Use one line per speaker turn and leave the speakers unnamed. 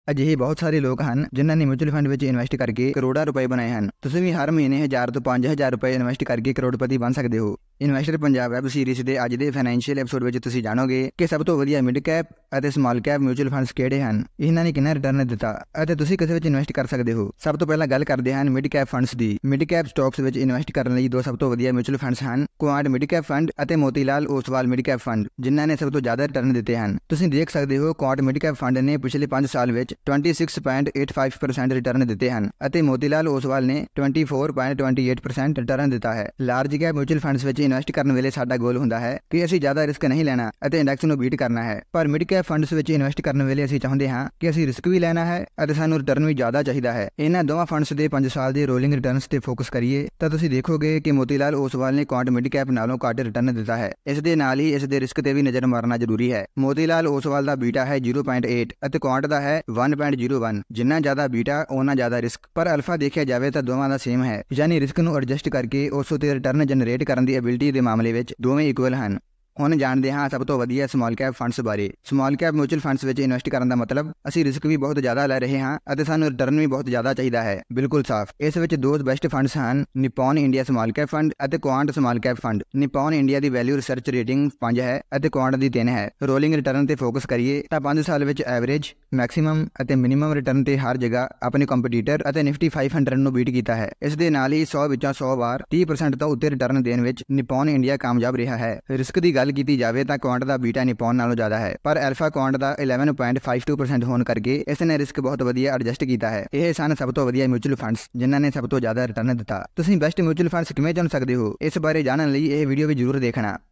ਅਜਿਹੇ ਬਹੁਤ ਸਾਰੇ ਲੋਕ ਹਨ ਜਿਨ੍ਹਾਂ ਨੇ ਮਿਊਚੁਅਲ ਫੰਡ ਵਿੱਚ ਇਨਵੈਸਟ ਕਰਕੇ ਕਰੋੜਾਂ ਰੁਪਏ ਬਣਾਏ ਹਨ। ਤੁਸੀਂ ਵੀ ਹਰ ਮਹੀਨੇ 1000 ਤੋਂ 5000 ਰੁਪਏ ਇਨਵੈਸਟ ਕਰਕੇ ਕਰੋੜਪਤੀ ਬਣ ਸਕਦੇ ਹੋ। ਇਨਵੈਸਟਰ ਪੰਜਾਬ ਵੈਬ ਸੀਰੀਜ਼ ਦੇ ਅੱਜ ਦੇ ਫਾਈਨੈਂਸ਼ੀਅਲ ਐਪੀਸੋਡ ਵਿੱਚ ਤੁਸੀਂ ਜਾਣੋਗੇ ਕਿ ਸਭ ਤੋਂ ਵਧੀਆ ਮਿਡ ਕੈਪ ਅਤੇ ਸਮਾਲ ਕੈਪ ਮਿਊਚੁਅਲ ਫੰਡਸ ਕਿਹੜੇ ਹਨ, ਇਹਨਾਂ ਨੇ ਕਿੰਨਾ ਰਿਟਰਨ ਦਿੱਤਾ ਅਤੇ ਤੁਸੀਂ ਕਿਸ ਵਿੱਚ ਇਨਵੈਸਟ ਕਰ ਸਕਦੇ ਹੋ। ਸਭ ਤੋਂ ਪਹਿਲਾਂ ਗੱਲ ਕਰਦੇ ਹਨ ਮਿਡ ਕੈਪ ਫੰਡਸ ਦੀ। ਮਿਡ ਕੈਪ ਸਟਾਕਸ ਵਿੱਚ ਇਨਵੈਸਟ ਕਰਨ ਲਈ ਦੋ ਸਭ ਤੋਂ ਵਧੀਆ ਮਿਊਚੁਅਲ ਫੰਡਸ ਹਨ, ਕੁਆਂਟ ਮਿਡ ਕੈਪ ਫੰਡ ਅਤੇ Motilal Oswal mid cap fund, ਜਿਨ੍ਹਾਂ ਨੇ ਸਭ ਤੋਂ ਜ਼ਿਆਦਾ ਰਿਟਰਨ ਦਿੱਤੇ ਹਨ। ਤੁਸੀਂ ਦੇਖ ਸਕਦੇ ਹੋ ਕੁਆਂਟ ਮਿਡ ਕੈਪ ਫੰਡ ਨੇ ਪਿਛਲੇ 5 ਸਾਲ ਵਿੱਚ 26.85% ਰਿਟਰਨ ਦਿੱਤੇ ਹਨ ਅਤੇ ਮੋਤੀਲਾਲ ਓਸਵਾਲ ਨੇ 24.28% ਰਿਟਰਨ ਦਿੱਤਾ ਹੈ। ਲਾਰਜ ਕੈਪ ਮਿਊਚੁਅਲ ਫੰਡਸ ਵਿੱਚ ਇਨਵੈਸਟ ਕਰਨ ਵੇਲੇ ਸਾਡਾ ਗੋਲ ਹੁੰਦਾ ਹੈ ਕਿ ਅਸੀਂ ਜ਼ਿਆਦਾ ਰਿਸਕ ਨਹੀਂ ਲੈਣਾ ਅਤੇ ਇੰਡੈਕਸ ਨੂੰ ਬੀਟ ਕਰਨਾ ਹੈ, ਪਰ ਮਿਡ ਕੈਪ ਫੰਡਸ ਵਿੱਚ ਇਨਵੈਸਟ ਕਰਨ ਵੇਲੇ ਅਸੀਂ ਚਾਹੁੰਦੇ ਹਾਂ ਕਿ ਅਸੀਂ ਰਿਸਕ ਵੀ ਲੈਣਾ ਹੈ ਅਤੇ ਸਾਨੂੰ ਰਿਟਰਨ ਵੀ ਜ਼ਿਆਦਾ ਚਾਹੀਦਾ ਹੈ। ਇਹਨਾਂ ਦੋਵਾਂ ਫੰਡਸ ਦੇ 5 ਸਾਲ ਦੇ ਰੋਲਿੰਗ ਰਿਟਰਨਸ ਤੇ ਫੋਕਸ ਕਰੀਏ ਤਾਂ ਤੁਸੀਂ ਦੇਖੋਗੇ ਕਿ ਮੋਤੀਲਾਲ ਓਸਵਾਲ ਨੇ ਕੁਆਂਟ ਮਿਡ ਕੈਪ ਨਾਲੋਂ ਘੱਟ ਰਿਟਰਨ ਦਿੱਤਾ ਹੈ। ਇਸ ਦੇ ਨਾਲ ਹੀ ਇਸ ਦੇ ਰਿਸਕ ਤੇ ਵੀ ਨਜ਼ਰ ਮਾਰਨਾ ਜ਼ਰੂਰੀ ਹੈ। ਮੋਤੀਲਾਲ ਓਸਵਾਲ ਦਾ ਬੀਟਾ ਹੈ 0.8 ਅਤੇ ਕੁਆਂਟ ਦਾ ਹੈ 1.01। ਜਿੰਨਾ ਜ਼ਿਆਦਾ ਬੀਟਾ ਓਨਾ ਜ਼ਿਆਦਾ ਰਿਸਕ, ਪਰ ਅਲਫਾ ਦੇਖਿਆ ਜਾਵੇ ਤਾਂ ਦੋਵਾਂ ਦਾ ਸੇਮ ਹੈ, ਯਾਨੀ ਰਿਸਕ ਨੂੰ ਐਡਜਸਟ ਕਰਕੇ ਉਸ ਉਤੇ ਰਿਟਰਨ ਜਨਰੇਟ ਕਰਨ ਦੀ ਐਬਿਲਿਟੀ ਦੇ ਮਾਮਲੇ ਵਿੱਚ ਦੋਵੇਂ ਇਕੁਅਲ ਹਨ। ਹੁਣ ਜਾਣਦੇ ਹਾਂ ਸਭ ਤੋਂ ਵਧੀਆ ਸਮਾਲ ਕੈਪ ਫੰਡਸ ਬਾਰੇ। ਸਮਾਲ ਕੈਪ ਮਿਊਚੁਅਲ ਫੰਡਸ ਵਿੱਚ ਇਨਵੈਸਟ ਕਰਨ ਦਾ ਮਤਲਬ ਅਸੀਂ ਰਿਸਕ ਵੀ ਬਹੁਤ ਜ਼ਿਆਦਾ ਲੈ ਰਹੇ ਹਾਂ ਅਤੇ ਸਾਨੂੰ ਰਿਟਰਨ ਵੀ ਬਹੁਤ ਜ਼ਿਆਦਾ ਚਾਹੀਦਾ ਹੈ। ਬਿਲਕੁਲ ਸਾਫ਼। ਇਸ ਵਿੱਚ ਦੋ ਬੈਸਟ ਫੰਡਸ ਹਨ, Nippon India small cap fund ਅਤੇ Quant small cap fund. Nippon India ਦੀ ਵੈਲਿਊ ਰਿਸਰਚ ਰੇਟਿੰਗ 5 ਹੈ ਅਤੇ ਕੁਆਂਟ ਦੀ 3 ਹੈ। ਰੋਲਿੰਗ ਰਿਟਰਨ ਤੇ ਫੋਕਸ ਕਰੀਏ ਤਾਂ 5 ਸਾਲ ਵਿੱਚ ਐਵਰੇਜ, ਮੈਕਸਿਮਮ ਅਤੇ ਮਿਨੀਮਮ ਰਿਟਰਨ ਤੇ ਹਰ ਜਗ੍ਹਾ ਆਪਣੇ ਕੰਪੀਟੀਟਰ ਅਤੇ ਨਿਫਟੀ 500 ਨੂੰ ਬੀਟ ਕੀਤਾ ਹੈ। ਇਸ ਦੇ ਨਾਲ ਹੀ 100 ਵਿੱਚੋਂ 100 ਵਾਰ 30% ਤੋਂ ਉੱਤੇ ਰਿਟਰਨ ਦੇਣ ਵਿੱਚ ਨਿਪੋਨ ਇੰਡੀਆ ਕਾਮਯਾਬ ਰਿਹਾ ਹੈ। ਰਿਸਕ ਦੀ ਗੱਲ ਕੀਤੀ ਜਾਵੇ ਤਾਂ ਕੁਆਂਟ ਦਾ ਬੀਟਾ ਨਿਪੋਨ ਨਾਲੋਂ ਜ਼ਿਆਦਾ ਹੈ, ਪਰ ਅਲਫਾ ਕੁਆਂਟ ਦਾ 11.52% ਹੋਣ ਕਰਕੇ ਇਸ ਨੇ ਰਿਸਕ ਬਹੁਤ ਵਧੀਆ ਐਡਜਸਟ ਕੀਤਾ ਹੈ। ਇਹ ਸਨ ਸਭ ਤੋਂ ਵਧੀਆ ਮਿਊਚੁਅਲ ਫੰਡਸ ਜਿਨ੍ਹਾਂ ਨੇ ਸਭ ਤੋਂ ਜ਼ਿਆਦਾ ਰਿਟਰਨ ਦਿੱਤਾ। ਤੁਸੀਂ ਬੈਸਟ ਮਿਊਚੁਅਲ ਫੰਡਸ ਕਿਵੇਂ ਚੁਣ ਸਕਦੇ ਹੋ, ਇਸ ਬਾਰੇ ਜਾਣਨ ਲਈ ਇਹ ਵੀਡੀਓ ਵੀ ਜ਼ਰੂਰ ਦੇਖਣਾ।